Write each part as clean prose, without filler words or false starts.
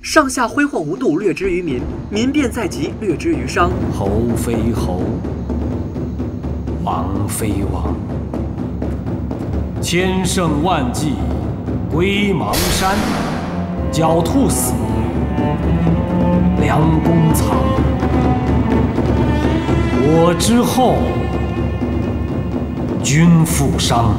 上下挥霍无度，掠之于民；民变在即，掠之于商。 侯非侯，王非王。千乘万骑归邙山，狡兔死，良弓藏。我之后，君复商。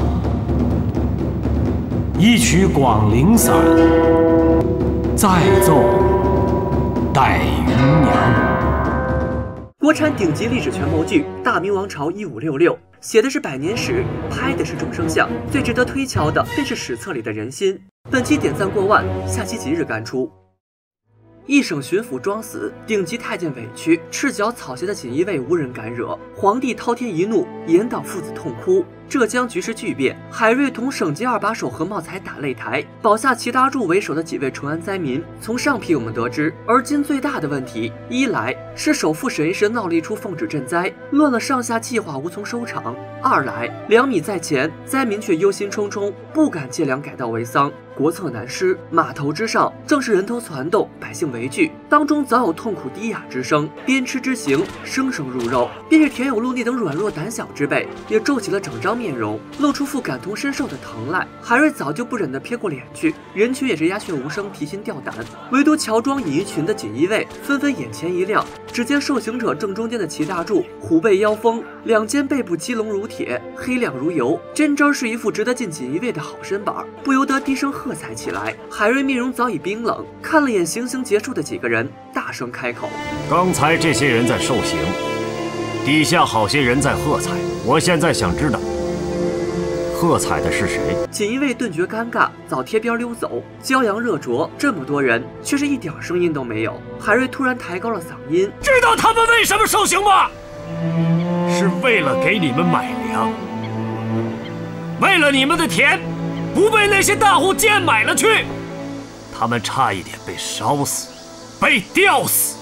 一曲广陵散，再奏待芸娘。 国产顶级历史权谋剧《大明王朝1566》，写的是百年史，拍的是众生相，最值得推敲的便是史册里的人心。本期点赞过万，下期即日刊出。一省巡抚装死，顶级太监委屈，赤脚草鞋的锦衣卫无人敢惹。皇帝滔天一怒，严党父子痛哭。浙江局势巨变，海瑞同省级二把手何茂才打擂台，保下齐达柱为首的几位淳安灾民。从上批我们得知，而今最大的问题，一来是首富沈一时闹了一出奉旨赈灾，乱了上下计划，无从收场；二来粮米在前，灾民却忧心忡忡，不敢借粮改稻为桑。国策难施，码头之上正是人头攒动，百姓围聚，当中早有痛苦低哑之声，鞭笞之刑，声声入肉。便是田有禄那等软弱胆小之辈，也皱起了整张面容，露出副感同身受的疼来。海瑞早就不忍地撇过脸去，人群也是鸦雀无声，提心吊胆。唯独乔装隐于群的锦衣卫纷纷眼前一亮，只见受刑者正中间的齐大柱虎背腰封，两肩背部肌龙如铁，黑亮如油，真真是一副值得进锦衣卫的好身板，不由得低声喝彩起来。海瑞面容早已冰冷，看了眼行刑结束的几个人，大声开口： 刚才这些人在受刑，底下好些人在喝彩，我现在想知道喝彩的是谁？ 锦衣卫顿觉尴尬，早贴边溜走。骄阳热灼，这么多人，却是一点声音都没有。海瑞突然抬高了嗓音： 知道他们为什么受刑吗？是为了给你们买粮，为了你们的田不被那些大户贱买了去，他们差一点被烧死，被吊死。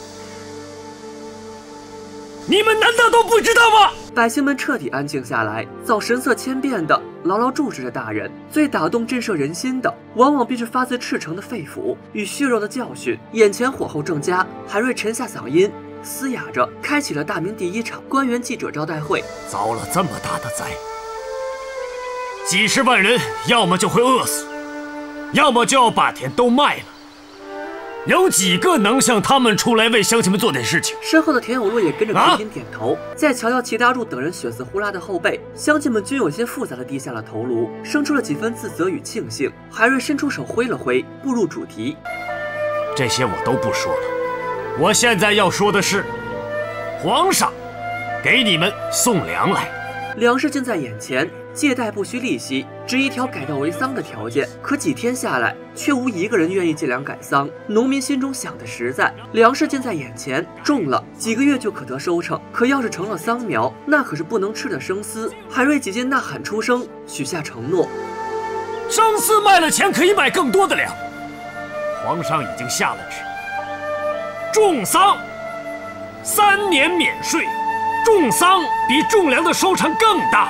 你们难道都不知道吗？ 百姓们彻底安静下来，早神色千变的牢牢注视着大人。最打动震慑人心的，往往便是发自赤诚的肺腑与血肉的教训。眼前火候正佳，海瑞沉下嗓音，嘶哑着开启了大明第一场官员记者招待会。 遭了这么大的灾，几十万人要么就会饿死，要么就要把田都卖了。有几个能像他们出来为乡亲们做点事情？ 身后的田有禄也跟着频频点头。再瞧瞧齐大柱等人血丝呼啦的后背，乡亲们均有些复杂的低下了头颅，生出了几分自责与庆幸。海瑞伸出手挥了挥，步入主题： 这些我都不说了，我现在要说的是，皇上给你们送粮来。 粮食近在眼前，借贷不需利息，只一条改稻为桑的条件。可几天下来，却无一个人愿意借粮改桑。农民心中想的实在，粮食近在眼前，种了几个月就可得收成。可要是成了桑苗，那可是不能吃的生丝。海瑞几近呐喊出声，许下承诺： 生丝卖了钱可以买更多的粮。皇上已经下了旨，种桑3年免税，种桑比种粮的收成更大。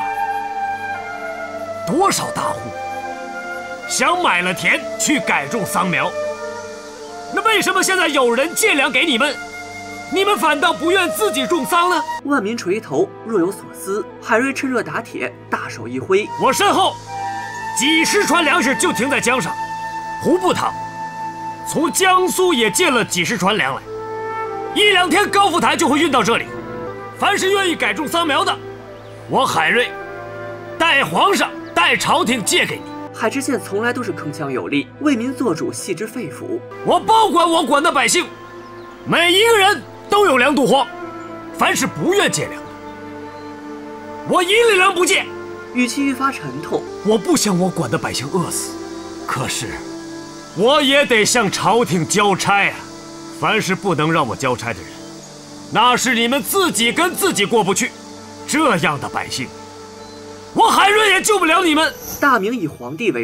多少大户想买了田去改种桑苗，那为什么现在有人借粮给你们，你们反倒不愿自己种桑呢？ 万民垂头，若有所思。海瑞趁热打铁，大手一挥： 我身后几十船粮食就停在江上，胡部堂从江苏也借了几十船粮来，1、2天高福台就会运到这里。凡是愿意改种桑苗的，我海瑞代皇上代朝廷借给你。 海知县从来都是铿锵有力，为民做主，细之肺腑。 我包管我管的百姓，每一个人都有粮度荒。凡是不愿借粮的，我一粒粮不借。 语气愈发沉痛。 我不想我管的百姓饿死，可是我也得向朝廷交差啊。凡是不能让我交差的人，那是你们自己跟自己过不去。这样的百姓，我海瑞也救不了你们。 大明以皇帝为首，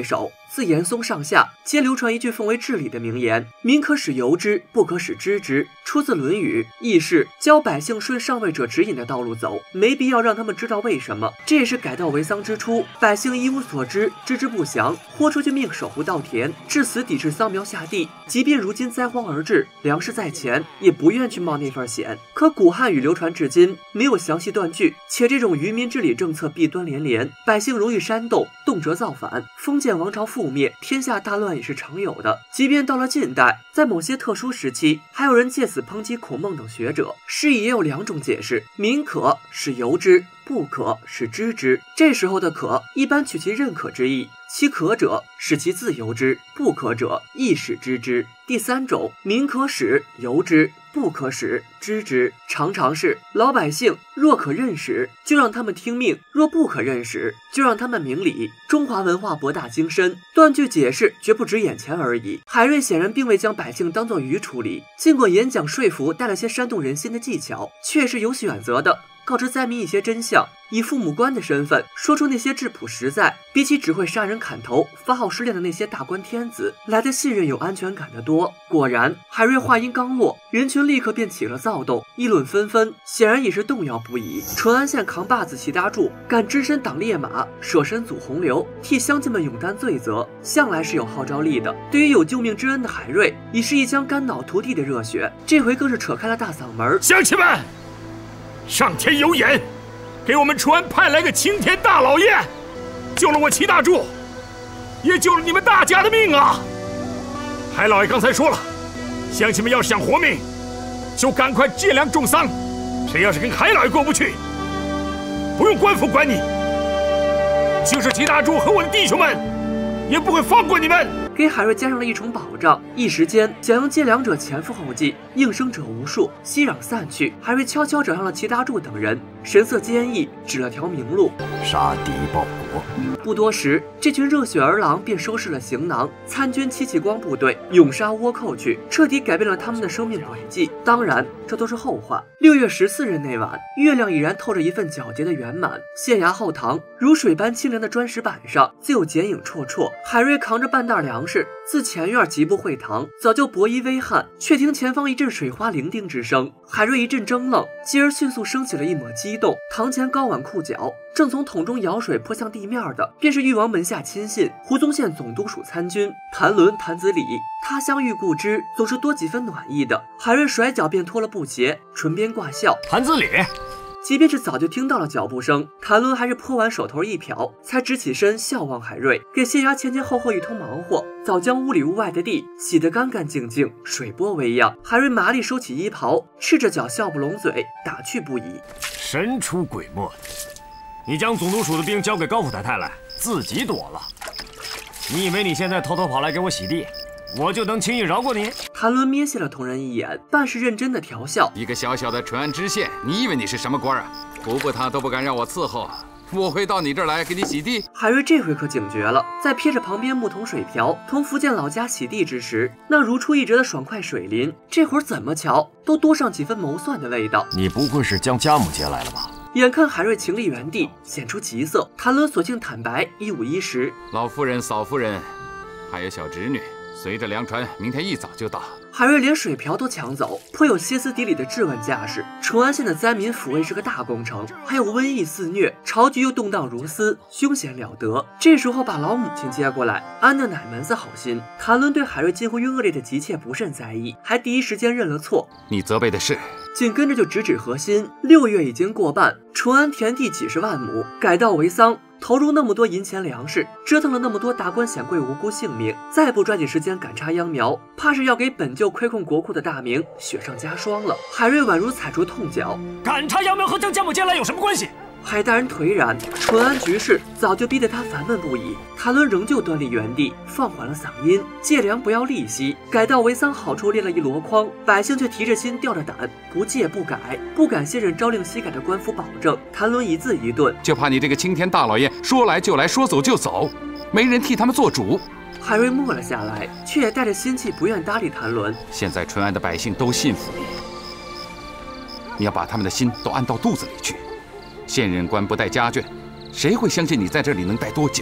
自严嵩上下皆流传一句奉为至理的名言：民可使由之，不可使知之。出自《论语》，意是教百姓顺上位者指引的道路走，没必要让他们知道为什么。这也是改道为桑之初，百姓一无所知，知之不详，豁出去命守护稻田，至死抵制桑苗下地。即便如今灾荒而至，粮食在前，也不愿去冒那份险。可古汉语流传至今，没有详细断句，且这种愚民治理政策弊端连连，百姓容易煽动，动辄造反，封建王朝覆灭，天下大乱也是常有的。即便到了近代，在某些特殊时期，还有人借此抨击孔孟等学者。诗意也有两种解释：民可使由之，不可使知之。这时候的可一般取其认可之意，其可者使其自由之，不可者亦使知之。第三种，民可使由之，不可使知之，常常是老百姓若可认识，就让他们听命；若不可认识，就让他们明理。中华文化博大精深，断句解释绝不止眼前而已。海瑞显然并未将百姓当作鱼处理，尽管演讲说服带了些煽动人心的技巧，却是有选择的，告知灾民一些真相，以父母官的身份说出那些质朴实在，比起只会杀人砍头、发号施令的那些大官天子来的信任有安全感的多。果然，海瑞话音刚落，人群立刻便起了躁动，议论纷纷，显然已是动摇不已。淳安县扛把子齐大柱敢只身挡烈马，舍身阻洪流，替乡亲们勇担罪责，向来是有号召力的。对于有救命之恩的海瑞，已是一腔肝脑涂地的热血，这回更是扯开了大嗓门： 乡亲们，上天有眼，给我们淳安派来个青天大老爷，救了我齐大柱，也救了你们大家的命啊！海老爷刚才说了，乡亲们要是想活命，就赶快借粮种桑。谁要是跟海老爷过不去，不用官府管你，就是齐大柱和我的弟兄们，也不会放过你们。 给海瑞加上了一重保障，一时间想用借粮者前赴后继，应声者无数，熙攘散去。海瑞悄悄找上了齐大柱等人，神色坚毅，指了条明路： 杀敌报国。 不多时，这群热血儿郎便收拾了行囊，参军戚继光部队，勇杀倭寇去，彻底改变了他们的生命轨迹。当然，这都是后话。6月14日那晚，月亮已然透着一份皎洁的圆满。县衙后堂如水般清凉的砖石板上，自有剪影绰绰。海瑞扛着半袋粮食，自前院疾步会堂，早就薄衣微汗，却听前方一阵水花伶仃之声。海瑞一阵怔愣，继而迅速升起了一抹激动。堂前高碗裤脚，正从桶中舀水泼向地面的，便是誉王门下亲信胡宗宪总督署参军谭伦谭子礼。他乡遇故知，总是多几分暖意的。海瑞甩脚便脱了布鞋，唇边挂笑： 谭子礼。 即便是早就听到了脚步声，谭伦还是泼完手头一瓢，才直起身笑望海瑞，给县衙前后后一通忙活，早将屋里屋外的地洗得干干净净，水波微漾。海瑞麻利收起衣袍，赤着脚笑不拢嘴，打趣不已： 神出鬼没的，你将总督署的兵交给高府太太来，自己躲了。你以为你现在偷偷跑来给我洗地，我就能轻易饶过你？ 谭伦瞥见了同人一眼，半是认真的调笑： 一个小小的淳安知县，你以为你是什么官啊？胡部堂都不敢让我伺候，我会到你这儿来给你洗地？ 海瑞这回可警觉了，在瞥着旁边木桶水瓢同福建老家洗地之时，那如出一辙的爽快水淋，这会儿怎么瞧都多上几分谋算的味道。 你不会是将家母接来了吧？ 眼看海瑞情立原地，显出急色，谭伦索性坦白一五一十： 老夫人、嫂夫人，还有小侄女，随着粮船明天一早就到。 海瑞连水瓢都抢走，颇有歇斯底里的质问架势。淳安县的灾民抚慰是个大工程，还有瘟疫肆虐，朝局又动荡如丝，凶险了得。这时候把老母亲接过来，安的哪门子好心？谭伦对海瑞近乎于恶劣的急切不甚在意，还第一时间认了错。 你责备的是？ 紧跟着就直指核心。6月已经过半，淳安田地几十万亩，改稻为桑，投入那么多银钱粮食，折腾了那么多达官显贵无辜性命，再不抓紧时间赶插秧苗，怕是要给本就亏空国库的大名雪上加霜了。海瑞宛如踩出痛脚： 赶插秧苗和将家母接来有什么关系？ 海大人颓然，淳安局势早就逼得他烦闷不已。谭伦仍旧端立原地，放缓了嗓音：借粮不要利息，改稻为桑好处列了一箩筐，百姓却提着心吊着胆，不借不改，不敢信任朝令夕改的官府保证。谭伦一字一顿： 就怕你这个青天大老爷说来就来，说走就走，没人替他们做主。 海瑞默了下来，却也带着心气，不愿搭理谭伦。 现在淳安的百姓都信服你，你要把他们的心都安到肚子里去。现任官不带家眷，谁会相信你在这里能待多久啊？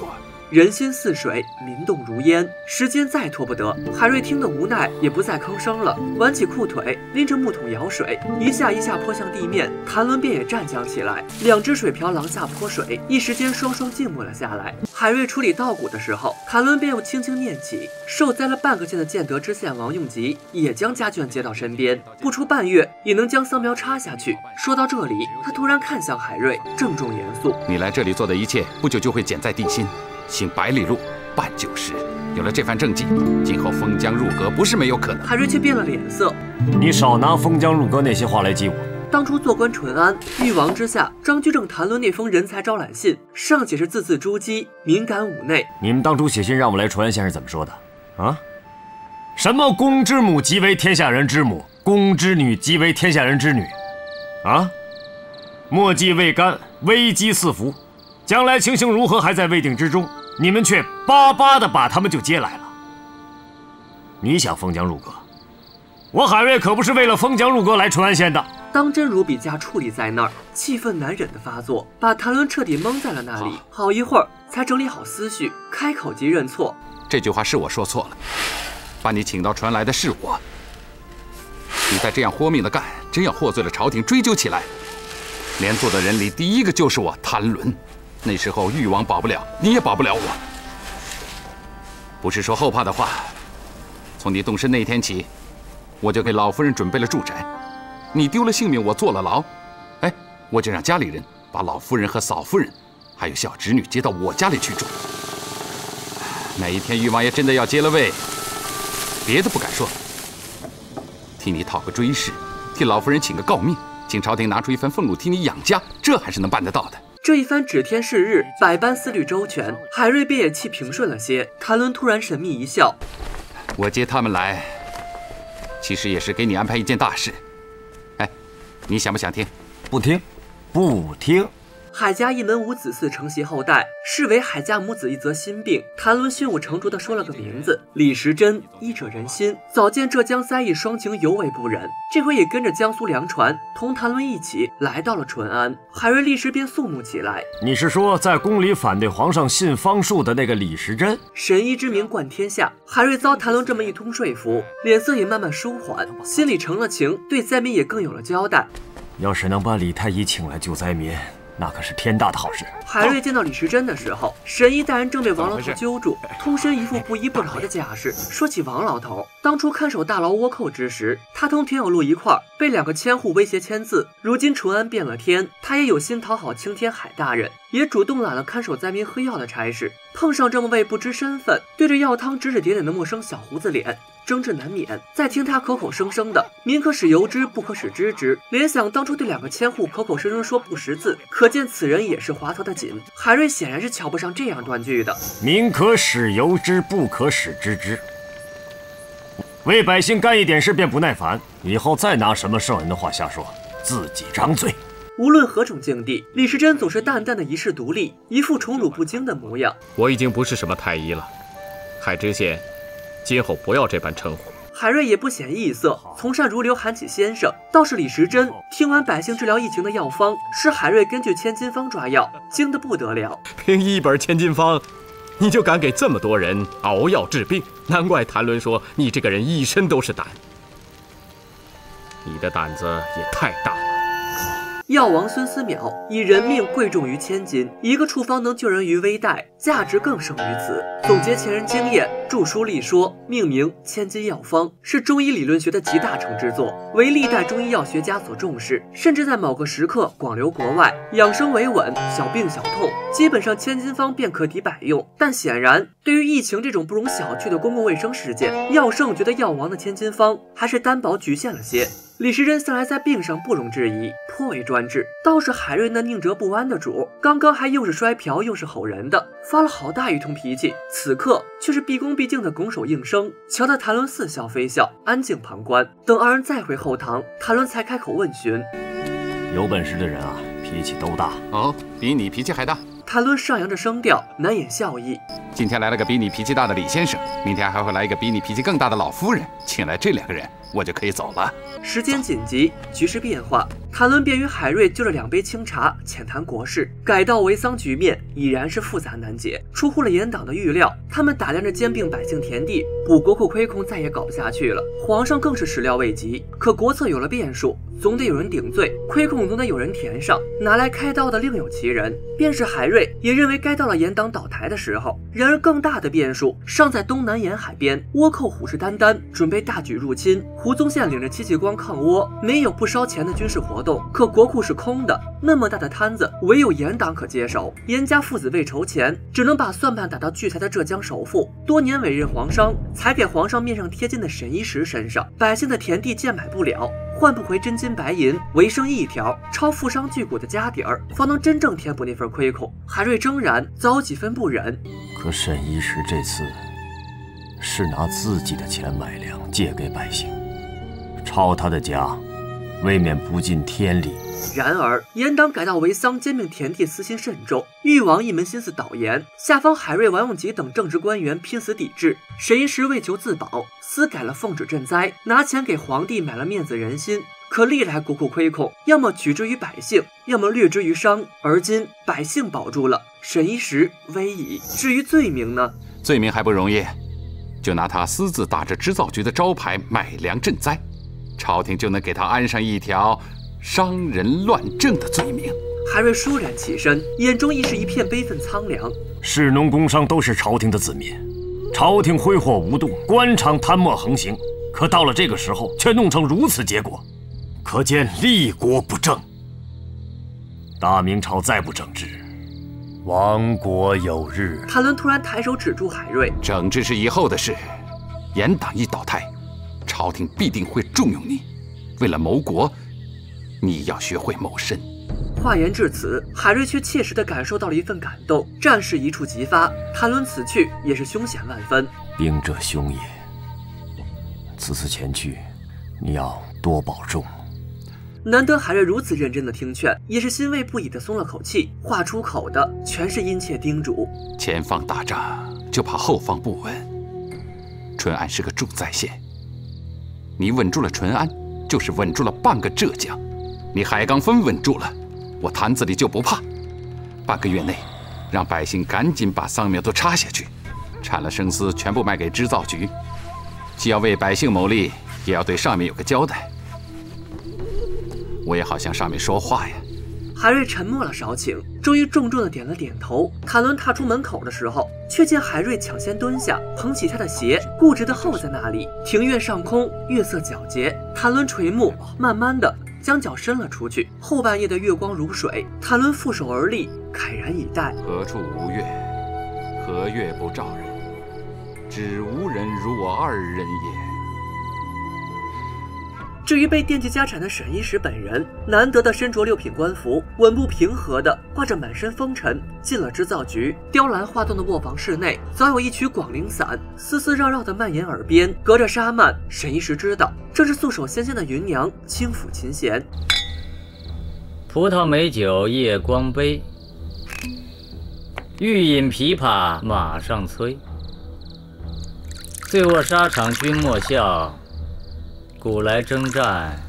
人心似水，民动如烟。时间再拖不得，海瑞听得无奈，也不再吭声了，挽起裤腿，拎着木桶舀水，一下一下泼向地面。谭伦便也站将起来，2只水瓢廊下泼水，一时间双双静默了下来。海瑞处理稻谷的时候，谭伦便又轻轻念起，受灾了半个县的建德知县王用吉也将家眷接到身边，不出半月也能将桑苗插下去。说到这里，他突然看向海瑞，郑重严肃：“ 你来这里做的一切，不久就会减在地心，行100里路，办90。有了这番政绩，今后封疆入阁不是没有可能。” 海瑞却变了脸色：“ 你少拿封疆入阁那些话来激我。 当初做官淳安，誉王之下，张居正谈论那封人才招揽信，尚且是字字珠玑，敏感妩内。 你们当初写信让我来淳安县是怎么说的？啊？什么公之母即为天下人之母，公之女即为天下人之女？啊？莫计未干，危机四伏，将来情形如何还在未定之中，你们却巴巴的把他们就接来了。你想封疆入阁？我海瑞可不是为了封疆入阁来淳安县的。” 当真如笔架矗立在那儿，气愤难忍的发作，把谭伦彻底蒙在了那里。好一会儿才整理好思绪，开口即认错：“ 这句话是我说错了，把你请到船来的是我。你再这样豁命的干，真要获罪了朝廷，追究起来，连坐的人里第一个就是我谭伦。那时候誉王保不了，你也保不了我。不是说后怕的话，从你动身那天起，我就给老夫人准备了住宅。你丢了性命，我坐了牢，哎，我就让家里人把老夫人和嫂夫人，还有小侄女接到我家里去住。哪一天誉王爷真的要接了位，别的不敢说，替你讨个追谥，替老夫人请个诰命，请朝廷拿出一份俸禄替你养家，这还是能办得到的。” 这一番指天誓日，百般思虑周全，海瑞便也气平顺了些。谭伦突然神秘一笑：“ 我接他们来，其实也是给你安排一件大事。哎，你想不想听？”“ 不听，不听。” 海家一门5子4承袭后代，视为海家母子一则心病。谭伦胸有成竹地说了个名字：李时珍，医者仁心。早见浙江3邑双情尤为不忍，这回也跟着江苏粮船同谭伦一起来到了淳安。海瑞立时便肃穆起来：“ 你是说在宫里反对皇上信方术的那个李时珍？ 神医之名冠天下。”海瑞遭谭伦这么一通说服，脸色也慢慢舒缓，心里成了情，对灾民也更有了交代。 要是能把李太医请来救灾民，那可是天大的好事。 海瑞见到李时珍的时候，神医大人正被王老头揪住，通身一副不依不饶的架势。说起王老头，当初看守大牢倭寇之时，他同田有路一块儿被2个千户威胁签字。如今淳安变了天，他也有心讨好青天海大人，也主动揽了看守灾民喝药的差事。碰上这么位不知身份，对着药汤指指点点的陌生小胡子脸，争执难免。再听他口口声声的“民可使由之，不可使知之”，联想当初对2个千户口口声声说不识字，可见此人也是滑头的紧。海瑞显然是瞧不上这样断句的。 “民可使由之，不可使知之”，为百姓干一点事便不耐烦，以后再拿什么圣人的话瞎说，自己张嘴。 无论何种境地，李时珍总是淡淡的一世独立，一副宠辱不惊的模样。 我已经不是什么太医了，海知县今后不要这般称呼。 海瑞也不显异色，从善如流喊起先生。倒是李时珍听完百姓治疗疫情的药方，是海瑞根据千金方抓药，惊得不得了。 凭一本千金方，你就敢给这么多人熬药治病，难怪谭伦说你这个人一身都是胆。你的胆子也太大了。 药王孙思邈以人命贵重于千金，一个处方能救人于危殆，价值更胜于此。总结前人经验，著书立说，命名《千金药方》，是中医理论学的集大成之作，为历代中医药学家所重视，甚至在某个时刻广流国外。养生为稳，小病小痛，基本上千金方便可抵百用。但显然，对于疫情这种不容小觑的公共卫生事件，药圣觉得药王的千金方还是单薄局限了些。李时珍向来在病上不容置疑，颇为专制。倒是海瑞那宁折不弯的主，刚刚还又是摔瓢又是吼人的，发了好大一通脾气，此刻却是毕恭毕敬的拱手应声，瞧得谭伦似笑非笑，安静旁观。等二人再回后堂，谭伦才开口问询：“ 有本事的人啊，脾气都大。 哦，比你脾气还大？” 谭伦上扬着声调，难掩笑意。 今天来了个比你脾气大的李先生，明天还会来一个比你脾气更大的老夫人，请来这2个人，我就可以走了。 时间紧急，局势变化， 谭伦便与海瑞就着2杯清茶浅谈国事。改道为桑局面已然是复杂难解，出乎了严党的预料。他们打量着兼并百姓田地，补国库亏空再也搞不下去了。皇上更是始料未及，可国策有了变数，总得有人顶罪，亏空总得有人填上。拿来开刀的另有其人，便是海瑞也认为该到了严党倒台的时候。然而更大的变数尚在东南沿海边，倭寇虎视眈眈，准备大举入侵。胡宗宪领着戚继光抗倭，没有不烧钱的军事活动，可国库是空的，那么大的摊子，唯有严党可接手。严家父子为筹钱，只能把算盘打到聚财的浙江首富，多年委任皇商，才给皇上面上贴金的沈一石身上。百姓的田地贱买不了，换不回真金白银，唯剩一条超富商巨贾的家底儿，方能真正填补那份亏空。海瑞怔然，早有几分不忍。 可沈一石这次是拿自己的钱买粮借给百姓，抄他的家，未免不尽天理。 然而严党改道为桑，兼并田地，私心甚重。誉王一门心思导严，下方海瑞、王永吉等正直官员拼死抵制。沈一石为求自保，私改了奉旨赈灾，拿钱给皇帝买了面子人心。可历来国库亏空，要么取之于百姓，要么掠之于商。而今百姓保住了，沈一石危矣。至于罪名呢？ 罪名还不容易，就拿他私自打着织造局的招牌买粮赈灾，朝廷就能给他安上一条伤人乱政的罪名。 海瑞倏然起身，眼中亦是一片悲愤苍凉。 士农工商都是朝廷的子民，朝廷挥霍无度，官场贪墨横行，可到了这个时候，却弄成如此结果，可见立国不正。大明朝再不整治，亡国有日。 谭伦突然抬手指住海瑞：“ 整治是以后的事，严党一倒台，朝廷必定会重用你。为了谋国，你要学会谋身。” 话言至此，海瑞却切实地感受到了一份感动。战事一触即发，谭伦此去也是凶险万分。 兵者凶也，此次前去，你要多保重。 难得海瑞如此认真的听劝，也是欣慰不已的松了口气。话出口的全是殷切叮嘱。 前方打仗，就怕后方不稳。淳安是个重灾县，你稳住了淳安，就是稳住了半个浙江。你海刚分稳住了，我坛子里就不怕。半个月内，让百姓赶紧把桑苗都插下去，产了生丝全部卖给织造局。既要为百姓谋利，也要对上面有个交代。我也好向上面说话呀。 海瑞沉默了少顷，终于重重的点了点头。谭伦踏出门口的时候，却见海瑞抢先蹲下，捧起他的鞋，固执地候在那里。庭院上空，月色皎洁，谭伦垂目，慢慢的将脚伸了出去。后半夜的月光如水，谭伦负手而立，慨然以待。 何处无月？何月不照人？只无人如我2人也。 至于被惦记家产的沈一石本人，难得的身着6品官服，稳步平和的挂着满身风尘，进了织造局。雕栏画栋的卧房室内，早有一曲广陵散丝丝绕绕的蔓延耳边。隔着纱幔，沈一石知道，这是素手纤纤的芸娘轻抚琴弦。 葡萄美酒夜光杯，欲饮琵琶马上催。醉卧沙场君莫笑，古来征战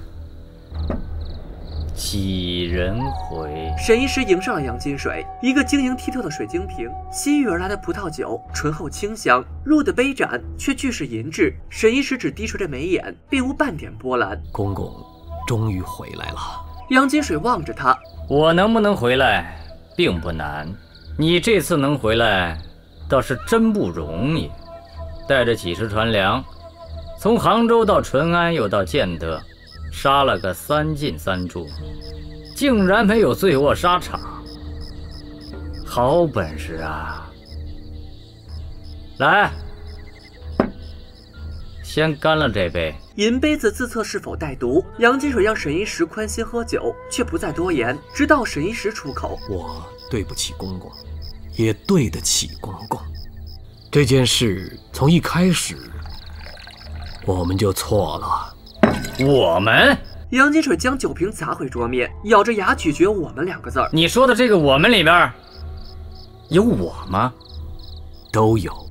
几人回。 沈一石迎上了洋金水，一个晶莹剔透的水晶瓶，西域而来的葡萄酒，醇厚清香，入的杯盏却俱是银质。沈一石只低垂着眉眼，并无半点波澜。 公公终于回来了。 洋金水望着他， 我能不能回来并不难，你这次能回来倒是真不容易。带着几十船粮，从杭州到淳安又到建德，杀了个3进3出，竟然没有醉卧沙场，好本事啊！来，先干了这杯。 银杯子自测是否带毒，杨金水让沈一石宽心喝酒，却不再多言，直到沈一石出口：“ 我对不起公公，也对得起公公。这件事从一开始我们就错了。” 我们？ 杨金水将酒瓶砸回桌面，咬着牙咀嚼“我们”2个字。 你说的这个“我们”里边有我吗？ 都有。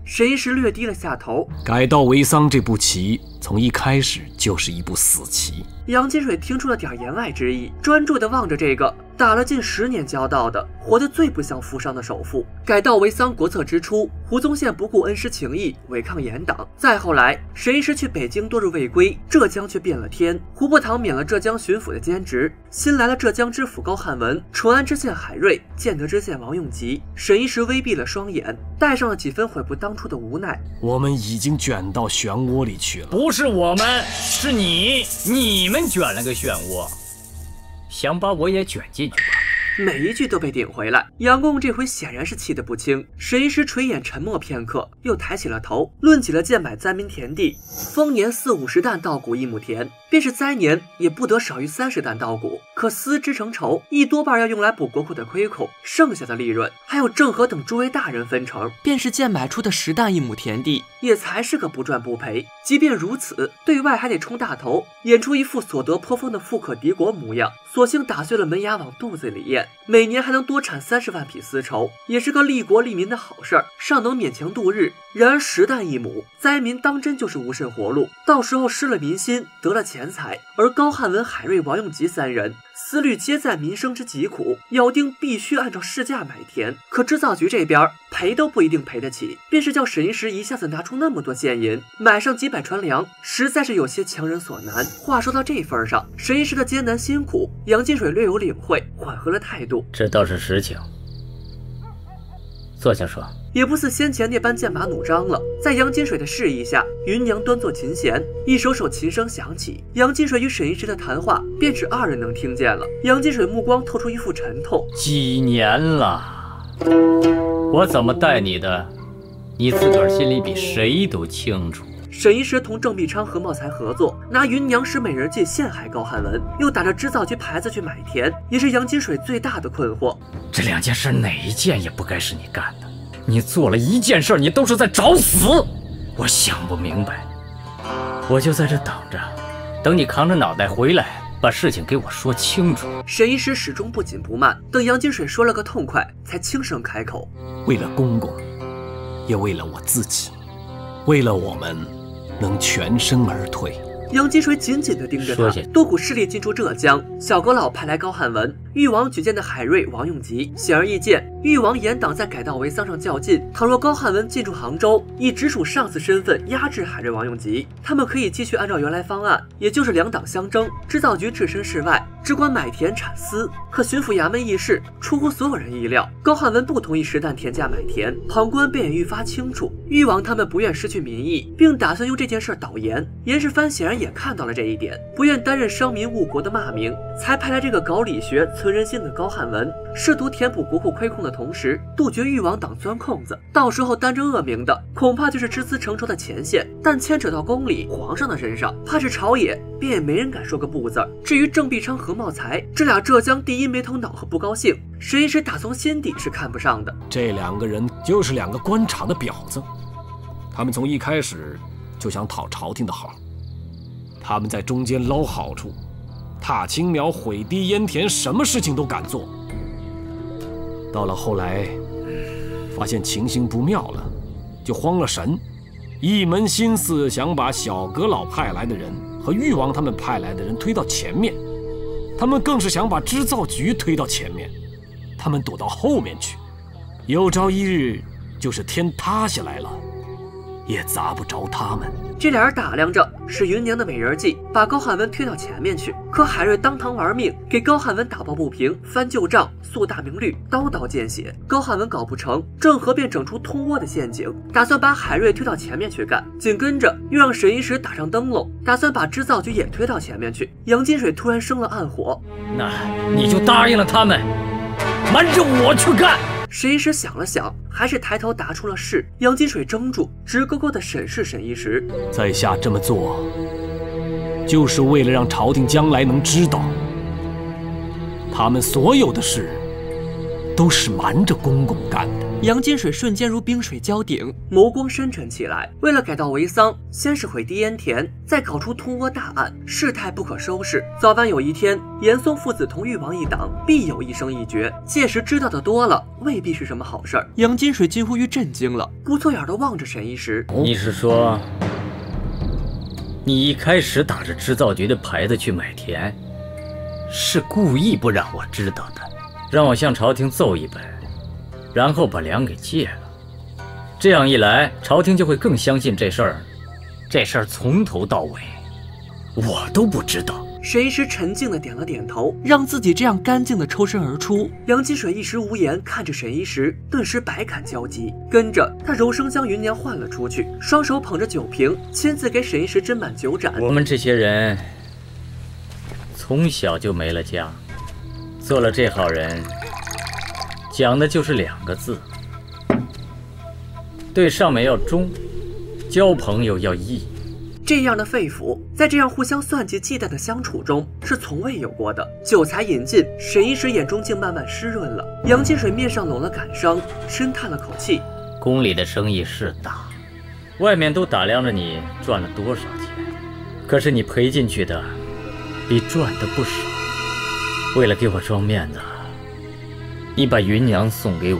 沈一石略低了下头。 改道为桑这步棋从一开始就是一步死棋。 杨金水听出了点言外之意，专注地望着这个打了近10年交道的、活得最不像富商的首富。改道为桑国策之初，胡宗宪不顾恩师情谊，违抗严党。再后来，沈一石去北京多日未归，浙江却变了天。胡步堂免了浙江巡抚的兼职，新来了浙江知府高汉文、淳安知县海瑞、建德知县王永吉。沈一石微闭了双眼，带上了几分悔不当初的无奈。 我们已经卷到漩涡里去了。 不是我们，是你们卷了个漩涡，想把我也卷进去吧？ 每一句都被顶回来，杨公这回显然是气得不轻。沈一石垂眼沉默片刻，又抬起了头，论起了贱买灾民田地。丰年40-50担稻谷1亩田，便是灾年也不得少于30担稻谷。可丝织成绸，一多半要用来补国库的亏空，剩下的利润还有郑和等诸位大人分成。便是贱买出的10担1亩田地，也才是个不赚不赔。即便如此，对外还得充大头，演出一副所得颇丰的富可敌国模样。索性打碎了门牙往肚子里咽，每年还能多产30万匹丝绸，也是个利国利民的好事儿，尚能勉强度日。然而10担1亩，灾民当真就是无甚活路，到时候失了民心，得了钱财。而高汉文、海瑞、王永吉3人思虑皆在民生之疾苦，咬定必须按照市价买田。可织造局这边赔都不一定赔得起，便是叫沈一石一下子拿出那么多现银，买上几百船粮，实在是有些强人所难。话说到这份上，沈一石的艰难辛苦，杨金水略有领会，缓和了态度。 这倒是实情，坐下说。 也不似先前那般剑拔弩张了。在杨金水的示意下，芸娘端坐琴弦，一首首琴声响起。杨金水与沈一石的谈话，便只2人能听见了。杨金水目光透出一副沉痛。 几年了，我怎么待你的，你自个儿心里比谁都清楚。 沈一石同郑必昌和茂才合作，拿芸娘使美人计陷害高汉文，又打着织造局牌子去买田，也是杨金水最大的困惑。 这2件事哪一件也不该是你干的，你做了1件事，你都是在找死。我想不明白，我就在这等着，等你扛着脑袋回来，把事情给我说清楚。 沈一石始终不紧不慢，等杨金水说了个痛快，才轻声开口： 为了公公，也为了我自己，为了我们能全身而退。 杨金水紧紧地盯着他。多股势力进驻浙江，小阁老派来高汉文，誉王举荐的海瑞、王永吉。显而易见，誉王严党在改道为桑上较劲。倘若高汉文进驻杭州，以直属上司身份压制海瑞、王永吉，他们可以继续按照原来方案，也就是2党相争，织造局置身事外，只管买田产丝。可巡抚衙门议事出乎所有人意料，高汉文不同意10担田价买田，旁观便也愈发清楚，誉王他们不愿失去民意，并打算用这件事导言。严世蕃显然也看到了这一点，不愿担任伤民误国的骂名，才派来这个搞理学、存人心的高汉文，试图填补国库亏空的同时，杜绝誉王党钻空子。到时候担着恶名的，恐怕就是织丝成绸的前线，但牵扯到宫里、皇上的身上，怕是朝野便也没人敢说个不字。至于郑必昌和茂才这俩浙江第一没头脑和不高兴，沈一石打从心底是看不上的。 这2个人就是2个官场的婊子，他们从一开始就想讨朝廷的好，他们在中间捞好处，踏青苗、毁堤淹田，什么事情都敢做。到了后来，发现情形不妙了，就慌了神，一门心思想把小阁老派来的人和誉王他们派来的人推到前面，他们更是想把织造局推到前面，他们躲到后面去，有朝一日就是天塌下来了，也砸不着他们。 这俩人打量着使芸娘的美人计，把高汉文推到前面去。可海瑞当堂玩命，给高汉文打抱不平，翻旧账，诉大明律，刀刀见血。高汉文搞不成，郑和便整出通倭的陷阱，打算把海瑞推到前面去干。紧跟着又让沈一石打上灯笼，打算把织造局也推到前面去。杨金水突然生了暗火， 那你就答应了他们，瞒着我去干。 沈一石想了想，还是抬头答出了是。杨金水怔住，直勾勾地审视沈一石。 在下这么做，就是为了让朝廷将来能知道，他们所有的事都是瞒着公公干的。 杨金水瞬间如冰水浇顶，眸光深沉起来。为了改道为桑，先是毁堤淹田，再搞出通倭大案，事态不可收拾。早晚有一天，严嵩父子同誉王一党，必有一生一决。届时知道的多了，未必是什么好事儿。杨金水近乎于震惊了，不错眼地望着沈一石。 你是说，你一开始打着织造局的牌子去买田，是故意不让我知道的，让我向朝廷奏一本，然后把粮给借了。这样一来，朝廷就会更相信这事儿。这事儿从头到尾，我都不知道。 沈一石沉静地点了点头，让自己这样干净地抽身而出。杨金水一时无言，看着沈一石，顿时百感交集。跟着他柔声将芸娘唤了出去，双手捧着酒瓶，亲自给沈一石斟满酒盏。 我们这些人从小就没了家，做了这号人，讲的就是2个字：对上面要忠，交朋友要义。 这样的肺腑，在这样互相算计忌惮的相处中，是从未有过的。酒才饮尽，沈一石眼中竟慢慢湿润了。杨金水面上拢了感伤，深叹了口气。 宫里的生意是大，外面都打量着你赚了多少钱，可是你赔进去的比赚的不少。为了给我装面子，你把芸娘送给我，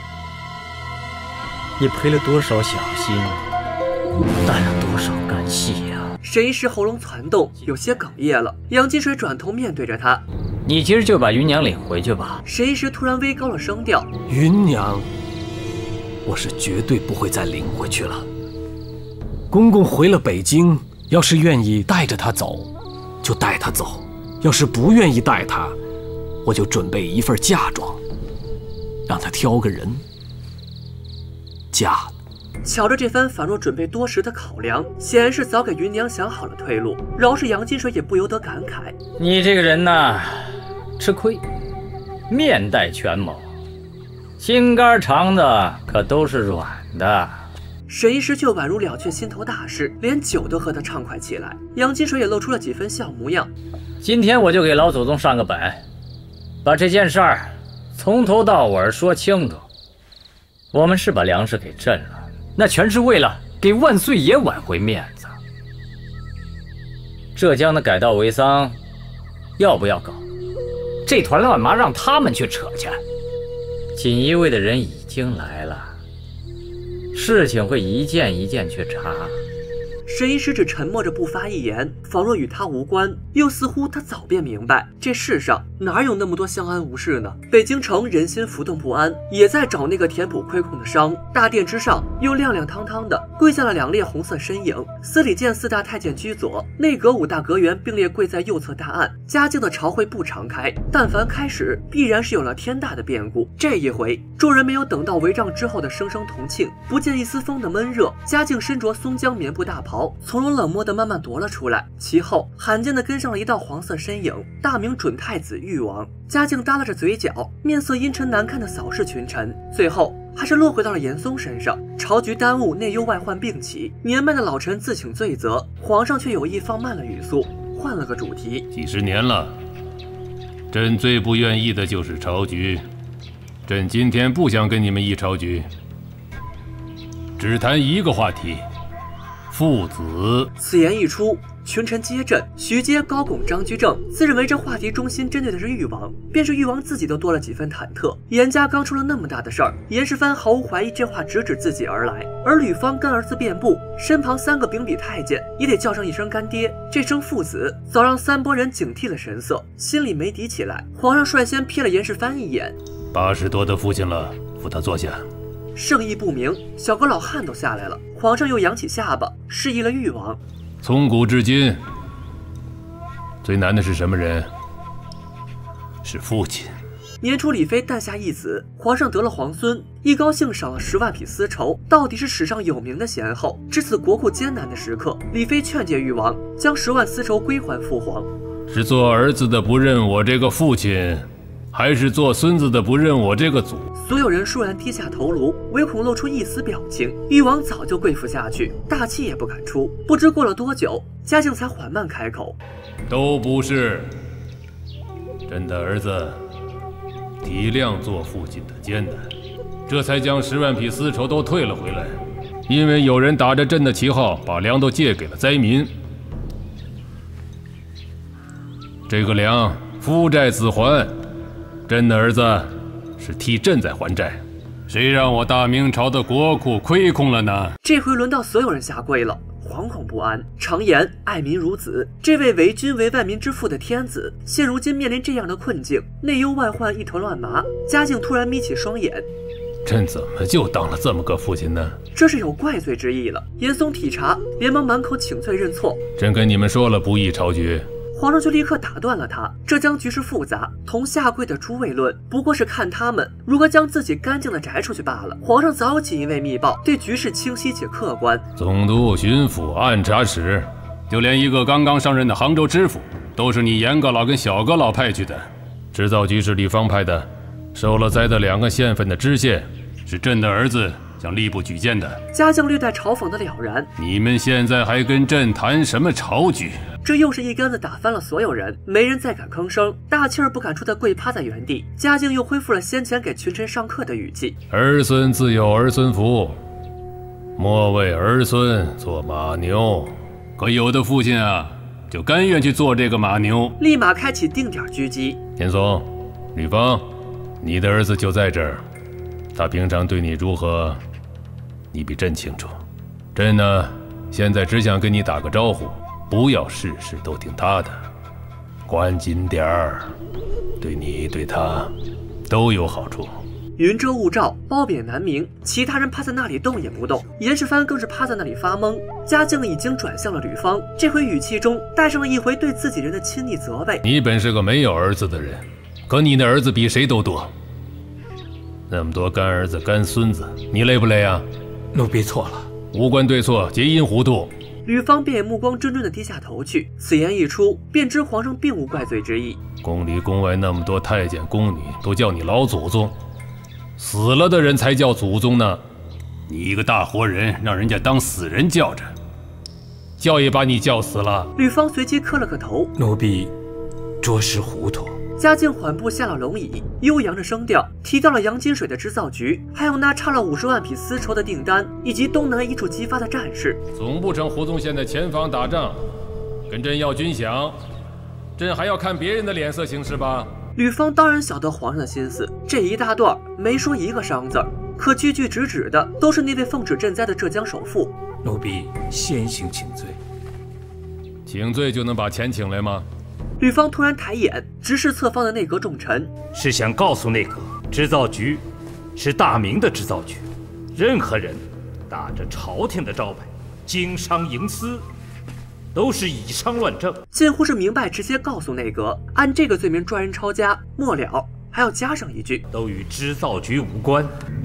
你赔了多少小心，担了多少干系呀！ 沈一石喉咙攒动，有些哽咽了。杨金水转头面对着他：“ 你今儿就把芸娘领回去吧。” 沈一石突然微高了声调：“ 芸娘，我是绝对不会再领回去了。公公回了北京，要是愿意带着她走，就带她走；要是不愿意带她，我就准备一份嫁妆，让她挑个人嫁了。” 瞧着这番仿若准备多时的考量，显然是早给芸娘想好了退路。饶是杨金水也不由得感慨：“ 你这个人呐，吃亏，面带权谋，心肝肠子可都是软的。” 沈一石就宛如了却心头大事，连酒都喝得畅快起来。杨金水也露出了几分笑模样：“ 今天我就给老祖宗上个本，把这件事儿从头到尾说清楚。我们是把粮食给赈了，那全是为了给万岁爷挽回面子。浙江的改道为桑，要不要搞？这团乱麻让他们去扯去。锦衣卫的人已经来了，事情会一件一件去查。” 沈一石只沉默着不发一言，仿若与他无关，又似乎他早便明白，这世上哪有那么多相安无事呢？北京城人心浮动不安，也在找那个填补亏空的伤。大殿之上又亮亮堂堂的跪下了2列红色身影，司礼监4大太监居左，内阁5大阁员并列跪在右侧大案。嘉靖的朝会不常开，但凡开始，必然是有了天大的变故。这一回，众人没有等到帷帐之后的声声同庆，不见一丝风的闷热。嘉靖身着松江棉布大袍，从容冷漠地慢慢踱了出来，其后罕见地跟上了一道黄色身影，大名准太子裕王。嘉靖耷拉着嘴角，面色阴沉难看地扫视群臣，最后还是落回到了严嵩身上。朝局耽误，内忧外患并起，年迈的老臣自请罪责，皇上却有意放慢了语速，换了个主题： 几十年了，朕最不愿意的就是朝局，朕今天不想跟你们议朝局，只谈一个话题。父子。 此言一出，群臣皆震。徐阶、高拱、张居正自认为这话题中心针对的是裕王，便是裕王自己都多了几分忐忑。严家刚出了那么大的事儿，严世蕃毫无怀疑这话直指自己而来。而吕方跟儿子辩布，身旁3个秉笔太监也得叫上一声干爹。这声父子早让3拨人警惕了神色，心里没底起来。皇上率先瞥了严世蕃一眼 ，80多的父亲了，扶他坐下。 圣意不明，小哥老汉都下来了。皇上又扬起下巴，示意了裕王。 从古至今，最难的是什么人？是父亲。 年初李妃诞下一子，皇上得了皇孙，一高兴赏了10万匹丝绸，到底是史上有名的先后。至此国库艰难的时刻，李妃劝诫裕王将10万丝绸归还父皇。 是做儿子的不认我这个父亲，还是做孙子的不认我这个祖？ 所有人倏然低下头颅，唯恐露出一丝表情。裕王早就跪伏下去，大气也不敢出。不知过了多久，嘉靖才缓慢开口：“ 都不是。朕的儿子体谅做父亲的艰难， 这才将10万匹丝绸都退了回来。因为有人打着朕的旗号，把粮都借给了灾民。这个粮夫债子还，朕的儿子是替朕在还债。谁让我大明朝的国库亏空了呢？ 这回轮到所有人下跪了。惶恐不安。常言爱民如子，这位为君为万民之父的天子，现如今面临这样的困境，内忧外患，一团乱麻。嘉靖突然眯起双眼， 朕怎么就当了这么个父亲呢？ 这是有怪罪之意了。严嵩体察，连忙满口请罪认错。 朕跟你们说了，不议朝局。 皇上却立刻打断了他，这将局势复杂，同下跪的诸位论，不过是看他们如何将自己干净的摘出去罢了。皇上早有锦衣卫密报，对局势清晰且客观。 总督、巡抚、按察使，就连一个刚刚上任的杭州知府，都是你严阁老跟小阁老派去的。制造局是李方派的，受了灾的2个县份的知县，是朕的儿子向吏部举荐的。 嘉靖略带嘲讽的了然。 你们现在还跟朕谈什么朝局？ 这又是一竿子打翻了所有人，没人再敢吭声，大气儿不敢出的跪趴在原地。嘉靖又恢复了先前给群臣上课的语气： 儿孙自有儿孙福，莫为儿孙做马牛。可有的父亲啊，就甘愿去做这个马牛。 立马开启定点狙击。 田松、吕方，你的儿子就在这儿，他平常对你如何，你比朕清楚。朕呢，现在只想跟你打个招呼。不要事事都听他的，关紧点儿，对你对他都有好处。 云遮雾罩，褒贬难明，其他人趴在那里动也不动，严世蕃更是趴在那里发懵。嘉靖已经转向了吕方，这回语气中带上了一回对自己人的亲昵责备。 你本是个没有儿子的人，可你的儿子比谁都多，那么多干儿子干孙子，你累不累啊？ 奴婢错了， 无关对错，皆因糊涂。 吕方便也目光怔怔地低下头去，此言一出，便知皇上并无怪罪之意。 宫里宫外那么多太监宫女，都叫你老祖宗，死了的人才叫祖宗呢。你一个大活人，让人家当死人叫着，叫也把你叫死了。 吕方随即磕了个头， 奴婢着实糊涂。 嘉靖缓步下了龙椅，悠扬着声调提到了洋金水的织造局，还有那差了50万匹丝绸的订单，以及东南一处激发的战事。 总不成胡宗宪在前方打仗，跟朕要军饷，朕还要看别人的脸色行事吧？ 吕方当然晓得皇上的心思，这一大段没说一个伤字儿，可句句直指的都是那位奉旨赈灾的浙江首富。 奴婢先行请罪。 请罪就能把钱请来吗？ 吕方突然抬眼直视侧方的内阁重臣， 是想告诉内阁，织造局是大明的织造局，任何人打着朝廷的招牌经商营私，都是以商乱政。 近乎是明白直接告诉内阁，按这个罪名抓人抄家，末了还要加上一句， 都与织造局无关。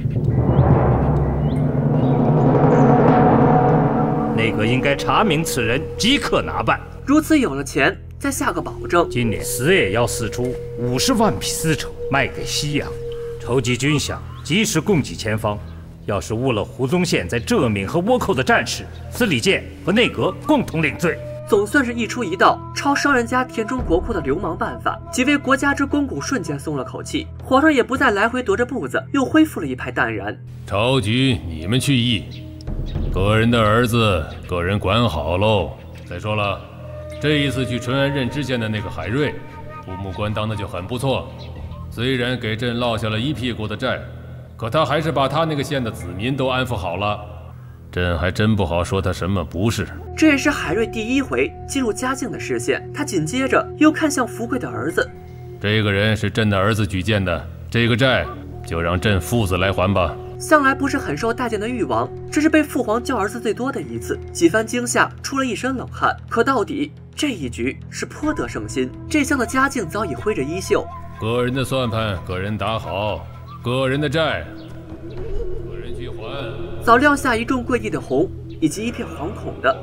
内阁应该查明此人，即刻拿办。 如此有了钱，再下个保证， 今年死也要撕出50万匹丝绸卖给西洋，筹集军饷，及时供给前方。要是误了胡宗宪在浙闽和倭寇的战事，司礼监和内阁共同领罪。 总算是一出一道抄商人家填充国库的流氓办法，几位国家之肱骨瞬间松了口气，皇上也不再来回踱着步子，又恢复了一派淡然。 朝局你们去议，个人的儿子个人管好喽。再说了，这一次去淳安任知县的那个海瑞，父母官当的就很不错，虽然给朕落下了一屁股的债，可他还是把他那个县的子民都安抚好了，朕还真不好说他什么不是。 这也是海瑞第一回进入嘉靖的视线，他紧接着又看向福贵的儿子， 这个人是朕的儿子举荐的，这个债就让朕父子来还吧。 向来不是很受待见的誉王，这是被父皇叫儿子最多的一次，几番惊吓，出了一身冷汗。可到底这一局是颇得圣心，这厢的嘉靖早已挥着衣袖， 个人的算盘个人打好，个人的债个人去还。 早撂下一众跪地的红，以及一片惶恐的。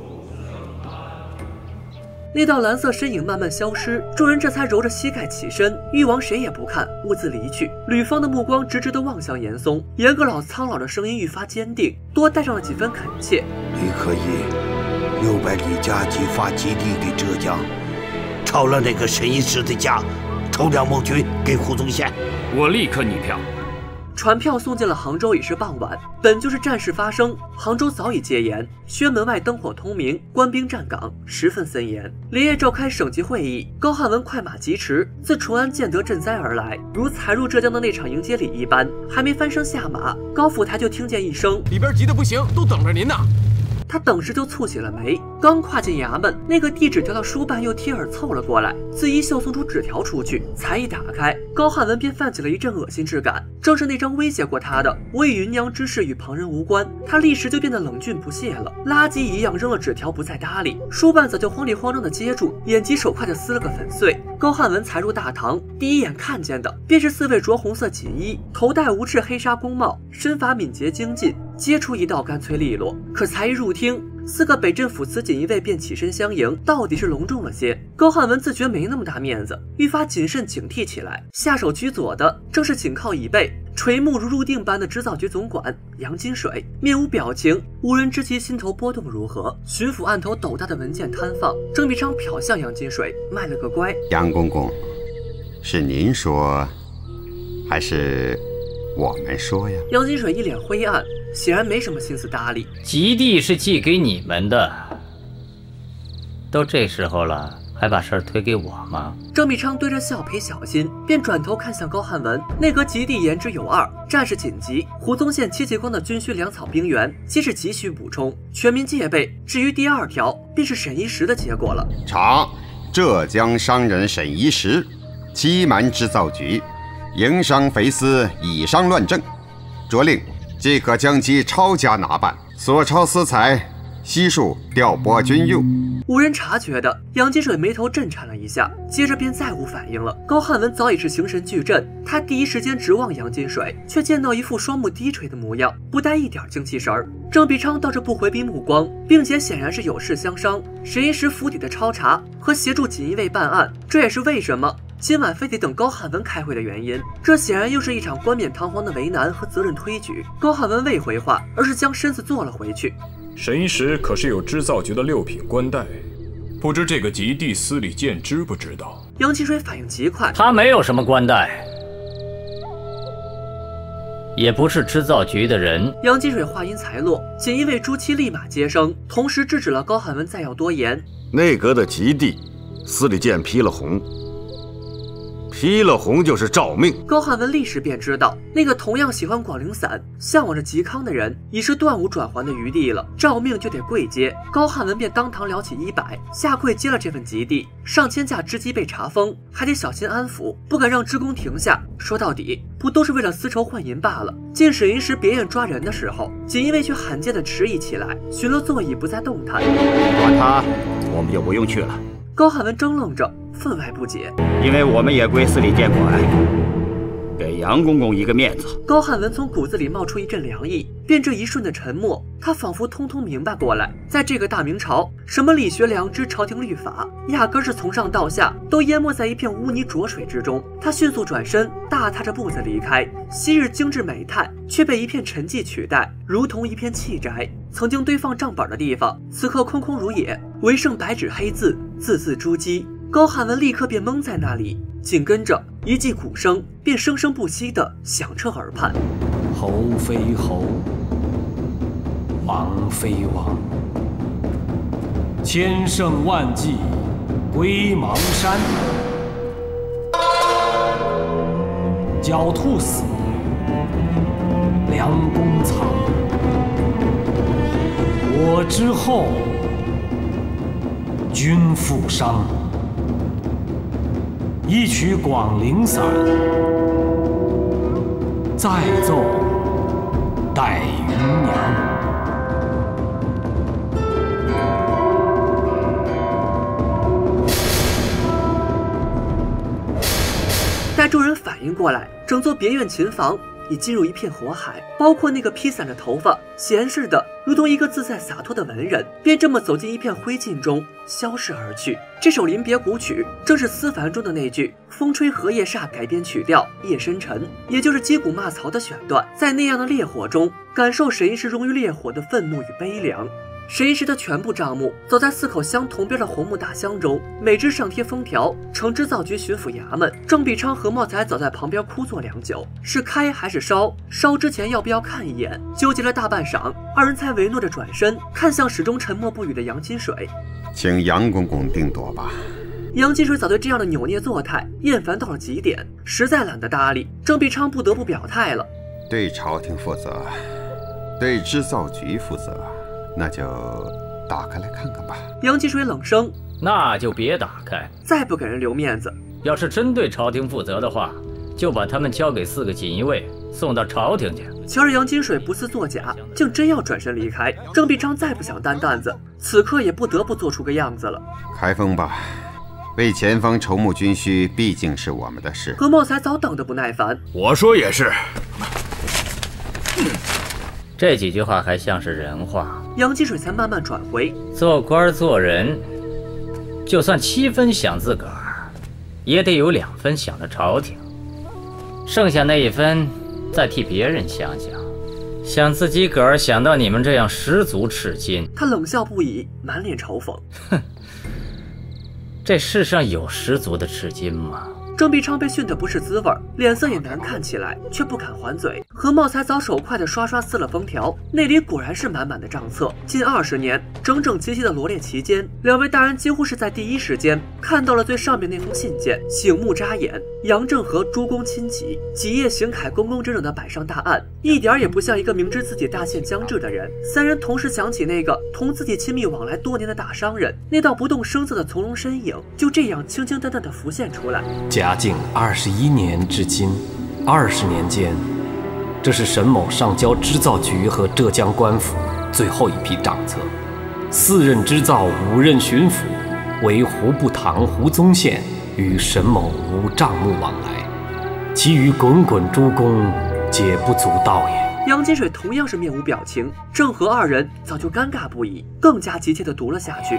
那道蓝色身影慢慢消失，众人这才揉着膝盖起身。誉王谁也不看，兀自离去。吕方的目光直直地望向严嵩，严阁老苍老的声音愈发坚定，多带上了几分恳切。 你可以600里加急发基地给浙江，抄了那个沈一石的家，筹2亩军给胡宗宪。 我立刻拟票。 船票送进了杭州已是傍晚。本就是战事发生，杭州早已戒严，宣门外灯火通明，官兵站岗，十分森严。连夜召开省级会议，高汉文快马疾驰，自淳安建德赈灾而来，如才入浙江的那场迎接礼一般。还没翻身下马，高府台就听见一声：“ 里边急得不行，都等着您呢。” 他等时就蹙起了眉，刚跨进衙门，那个递纸条的书办又贴耳凑了过来，自衣袖送出纸条出去，才一打开，高汉文便泛起了一阵恶心之感。正是那张威胁过他的“我与芸娘之事与旁人无关”，他立时就变得冷峻不屑了，垃圾一样扔了纸条不再搭理。书办早就慌里慌张的接住，眼疾手快的撕了个粉碎。高汉文才入大堂，第一眼看见的便是4位着红色锦衣，头戴无翅黑纱宫帽，身法敏捷精进，接出一道干脆利落。可才一入厅，4个北镇抚慈锦衣卫便起身相迎，到底是隆重了些。高汉文自觉没那么大面子，愈发谨慎警惕起来。下手居左的正是紧靠椅背，垂目如入定般的织造局总管杨金水，面无表情，无人知其心头波动如何。巡抚案头斗大的文件摊放，郑必昌瞟向杨金水，卖了个乖：“ 杨公公，是您说，还是我们说呀？” 杨金水一脸灰暗，显然没什么心思搭理。 吉地是寄给你们的，都这时候了，还把事儿推给我吗？ 郑必昌对着笑赔小心，便转头看向高汉文。内阁吉地言之有二，战事紧急，胡宗宪、戚继光的军需粮草兵员皆是急需补充，全民戒备。至于第2条，便是沈一时的结果了。 查浙江商人沈一时，欺瞒织造局，营商肥私，以商乱政，着令即可将其抄家拿办，所抄私财悉数调拨军用。 无人察觉的杨金水眉头震颤了一下，接着便再无反应了。高汉文早已是形神俱震，他第一时间直望杨金水，却见到一副双目低垂的模样，不带一点精气神儿。郑必昌倒是不回避目光，并且显然是有事相商。沈一时府邸的抄查和协助锦衣卫办案，这也是为什么今晚非得等高汉文开会的原因。这显然又是一场冠冕堂皇的为难和责任推举。高汉文未回话，而是将身子坐了回去。 沈一时可是有织造局的6品官带，不知这个吉地司礼监知不知道？ 杨金水反应极快， 他没有什么官带，也不是织造局的人。 杨金水话音才落，锦衣卫朱七立马接声，同时制止了高汉文再要多言。 内阁的吉地司礼监批了红，批了红就是诏命。 高汉文立时便知道，那个同样喜欢广陵散、向往着嵇康的人，已是断无转圜的余地了。诏命就得跪接，高汉文便当堂撩起衣摆，下跪接了这份吉地。上千架织机被查封，还得小心安抚，不敢让职工停下。说到底，不都是为了私仇换银罢了。见沈一时别院抓人的时候，锦衣卫却罕见的迟疑起来，寻了座椅不再动弹。 抓他，我们就不用去了。 高汉文怔愣着，分外不解， 因为我们也归司礼监管，给杨公公一个面子。 高汉文从骨子里冒出一阵凉意，便这一瞬的沉默，他仿佛通通明白过来，在这个大明朝，什么理学良知、朝廷律法，压根是从上到下都淹没在一片污泥浊水之中。他迅速转身，大踏着步子离开。昔日精致美态，却被一片沉寂取代，如同一片弃宅。曾经堆放账本的地方，此刻空空如也，唯剩白纸黑字，字字珠玑。高汉文立刻便懵在那里，紧跟着一记鼓声便生生不息地响彻耳畔。 侯非侯，王非王，千乘万骑归邙山。狡兔死，良弓藏。我之后，君复伤。一曲广陵散，再奏待芸娘。 待众人反应过来，整座别院琴房已进入一片火海，包括那个披散着头发、闲适的如同一个自在洒脱的文人，便这么走进一片灰烬中，消逝而去。这首临别古曲正是思凡中的那句“风吹荷叶煞”改编曲调《夜深沉》，也就是击鼓骂曹的选段。在那样的烈火中，感受沈一时融于烈火的愤怒与悲凉。 审议时的全部账目走在4口相同边的红木大箱中，每只上贴封条，呈织造局巡抚衙门。郑必昌和茂才早在旁边枯坐良久，是开还是烧？烧之前要不要看一眼？纠结了大半晌，二人才唯诺着转身看向始终沉默不语的杨金水， 请杨公公定夺吧。 杨金水早对这样的扭捏作态厌烦到了极点，实在懒得搭理。郑必昌不得不表态了： 对朝廷负责，对织造局负责，那就打开来看看吧。 杨金水冷声： 那就别打开， 再不给人留面子。 要是真对朝廷负责的话，就把他们交给4个锦衣卫，送到朝廷去。 瞧着杨金水不似作假，竟真要转身离开。郑必昌再不想担担子，此刻也不得不做出个样子了。 开封吧，为前方筹募军需，毕竟是我们的事。 何茂才早等得不耐烦， 我说也是。 这几句话还像是人话。 杨金水才慢慢转回： 做官做人，就算7分想自个儿，也得有2分想着朝廷，剩下那1分再替别人想想，想自己个儿想到你们这样十足吃惊。 他冷笑不已，满脸嘲讽： 哼，这世上有十足的吃惊吗？ 郑必昌被训得不是滋味，脸色也难看起来，却不敢还嘴。何茂才早手快地刷撕了封条，那里果然是满满的账册。近20年，整整齐齐的罗列其间，2位大人几乎是在第一时间看到了最上面那封信件，醒目扎眼。杨正和诸公亲戚，几页行楷工工整整地摆上大案，一点也不像一个明知自己大限将至的人。3人同时想起那个同自己亲密往来多年的大商人，那道不动声色的从容身影，就这样清清淡淡地浮现出来。 嘉靖21年至今20年间，这是沈某上交织造局和浙江官府最后一批账册。4任织造，5任巡抚，为胡部堂胡宗宪与沈某无账目往来，其余滚滚诸公皆不足道也。 杨金水同样是面无表情，郑和2人早就尴尬不已，更加急切地读了下去。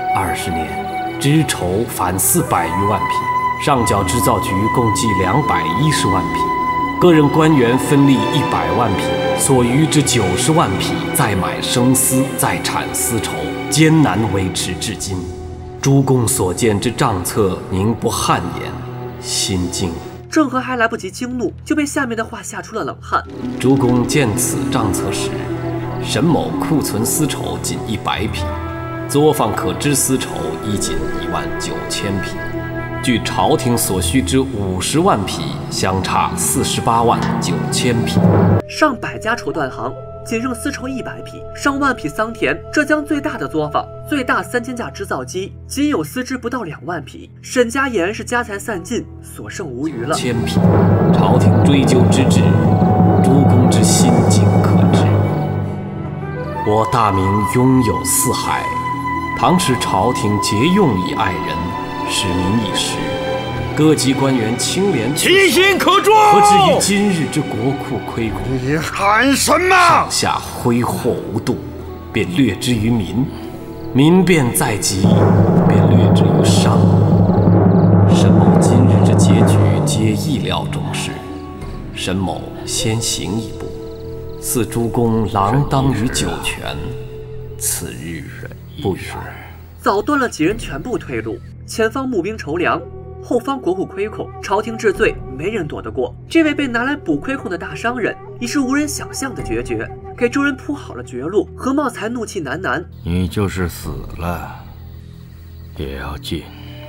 20年，织绸凡400余万匹。上缴织造局共计210万匹，个人官员分利100万匹，所余之90万匹再买生丝，再产丝绸，艰难维持至今。诸公所见之账册，宁不汗颜，心惊。 郑和还来不及惊怒，就被下面的话吓出了冷汗。 诸公见此账册时，沈某库存丝绸仅100匹，作坊可织丝绸亦仅19000匹。据朝廷所需之50万匹，相差48万9000匹。 上百家绸缎行，仅剩丝绸100匹，上万匹桑田。浙江最大的作坊，最大3000架织造机，仅有丝织不到2万匹。沈家俨然是家财散尽，所剩无余了。 1000匹，朝廷追究之至，诸公之心境可知。我大明拥有四海，唐时朝廷节用以爱人，使民以食，各级官员清廉， 其心可诛。 何至于今日之国库亏空？ 你喊什么？ 上下挥霍无度，便掠之于民；民便在即，便掠之于商。沈某今日之结局，皆意料中事。沈某先行一步，似诸公锒铛于酒泉，此日不远。 早断了几人全部退路，前方募兵筹粮，后方国库亏空，朝廷治罪，没人躲得过。这位被拿来补亏空的大商人，已是无人想象的决绝，给众人铺好了绝路。何茂才怒气难喃： 你就是死了，也要进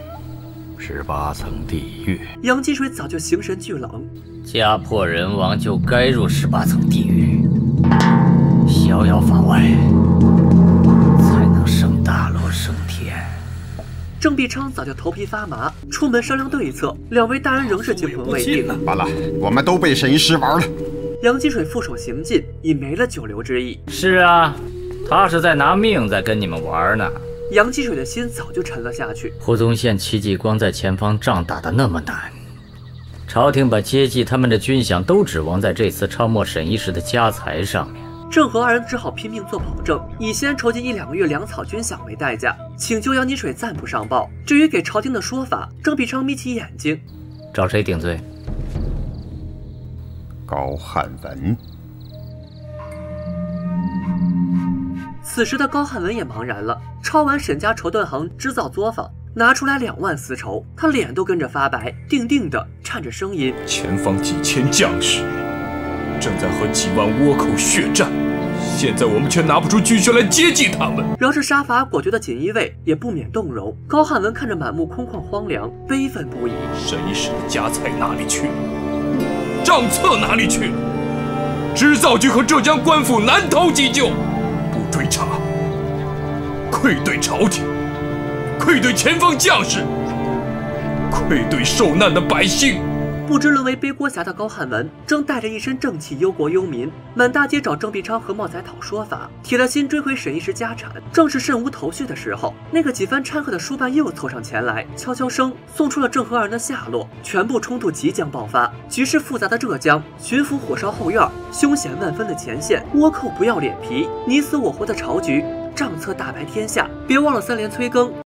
18层地狱。 杨金水早就形神俱冷， 家破人亡就该入18层地狱，逍遥法外，才能升大罗升天。 郑必昌早就头皮发麻，出门商量对策，两位大人仍是惊魂未定。 罢了，我们都被沈医师玩了。 杨金水负手行进，已没了久留之意。 是啊，他是在拿命在跟你们玩呢。 杨金水的心早就沉了下去。 胡宗宪、戚继光在前方仗打得那么难，朝廷把接济他们的军饷都指望在这次抄没沈医师的家财上面。 郑和二人只好拼命做保证，以先筹集1-2个月粮草军饷为代价，请求杨金水暂不上报。至于给朝廷的说法，郑必昌眯起眼睛， 找谁顶罪？ 高翰文。 此时的高汉文也茫然了，抄完沈家绸缎行织造作坊，拿出来2万丝绸，他脸都跟着发白，定定的颤着声音： 前方几千将士正在和几万倭寇血战，现在我们却拿不出军权来接济他们。 饶是杀伐果决的锦衣卫也不免动容。高汉文看着满目空旷荒凉，悲愤不已。 沈一时的家财哪里去了？账册哪里去了？织造局和浙江官府难逃急救，不追查，愧对朝廷，愧对前方将士，愧对受难的百姓。 不知沦为背锅侠的高汉文正带着一身正气忧国忧民，满大街找郑必昌和茂才讨说法，铁了心追回沈一时家产。正是甚无头绪的时候，那个几番掺和的书办又凑上前来，悄悄声送出了郑和二人的下落。全部冲突即将爆发，局势复杂的浙江，巡抚火烧后院，凶险万分的前线，倭寇不要脸皮，你死我活的朝局，账册大白天下。别忘了3连催更。